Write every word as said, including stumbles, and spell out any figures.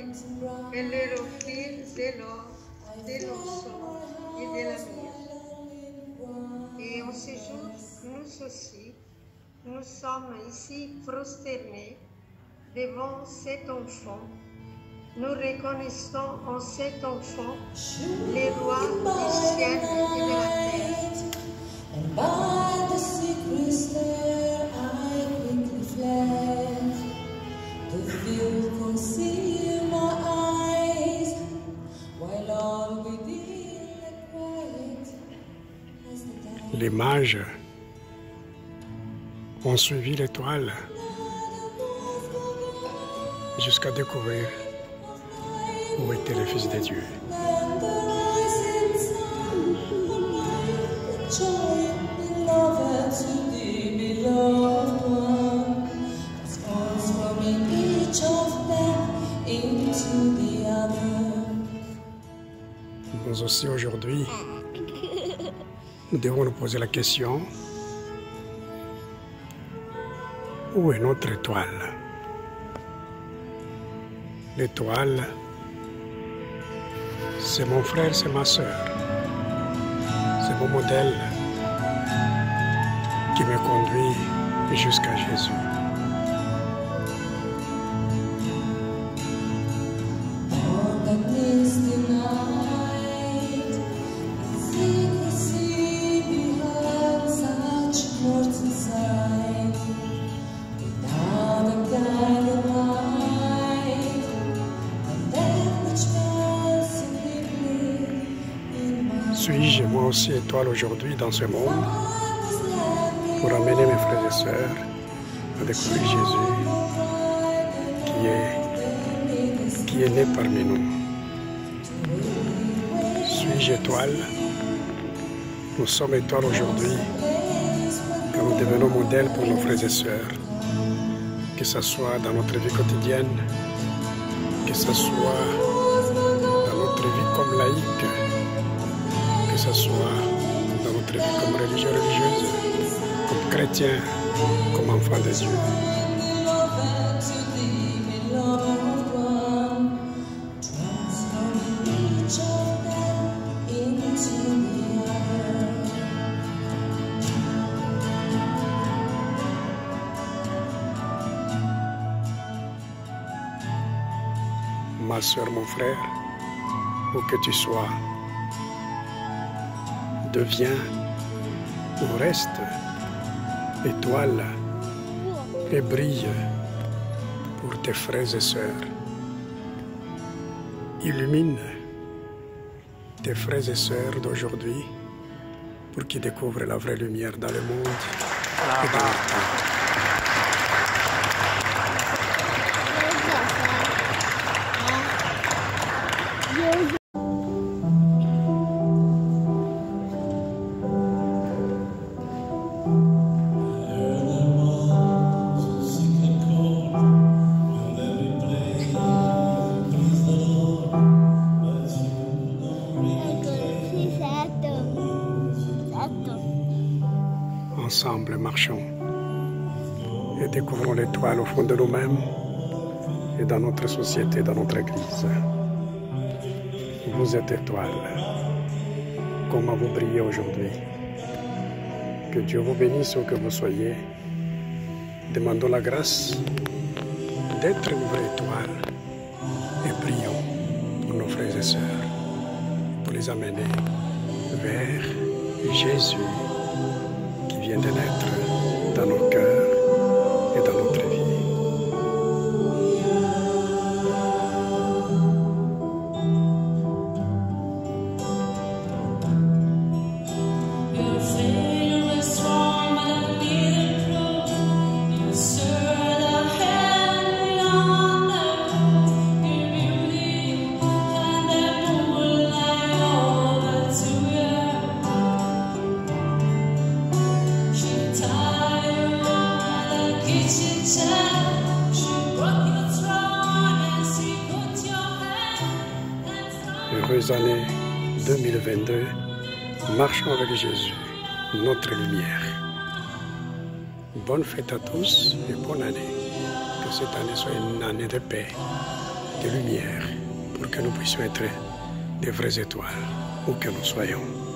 et les reflets de l'or, de l'encens et de la myrrhe. Et en ce jour, nous aussi, nous sommes ici prosternés devant cet enfant. Nous reconnaissons en cet enfant les rois du ciel et de la terre. And by the secret stair I quickly fled. The view concealed my eyes, while all within lay quiet as the day. Les mages ont suivi l'étoile jusqu'à découvrir où était le Fils de Dieu. Nous aussi aujourd'hui, nous devons nous poser la question, où est notre étoile? L'étoile, c'est mon frère, c'est ma sœur, c'est mon modèle qui me conduit jusqu'à Jésus. Suis-je moi aussi étoile aujourd'hui dans ce monde pour amener mes frères et sœurs à découvrir Jésus qui est, qui est né parmi nous? Suis-je étoile? Nous sommes étoiles aujourd'hui car nous devenons modèles pour nos frères et sœurs, que ce soit dans notre vie quotidienne, que ce soit dans notre vie comme laïque, que ce soit dans notre vie comme religieux, religieuse, comme chrétien, comme enfant de Dieu. Ma soeur, mon frère, où que tu sois, deviens ou reste étoile et brille pour tes frères et sœurs. Illumine tes frères et sœurs d'aujourd'hui pour qu'ils découvrent la vraie lumière dans le monde et dans leur temps. Ensemble, marchons et découvrons l'étoile au fond de nous-mêmes et dans notre société, dans notre Église. Vous êtes étoile. Comment vous brillez aujourd'hui? Que Dieu vous bénisse où que vous soyez. Demandons la grâce d'être une vraie étoile et brillons pour nos frères et sœurs, pour les amener vers Jésus qui vient de naître dans nos cœurs et dans notre vie. Heureuse année deux mille vingt-deux, marchons avec Jésus, notre lumière. Bonne fête à tous et bonne année. Que cette année soit une année de paix, de lumière pour que nous puissions être des vraies étoiles où que nous soyons.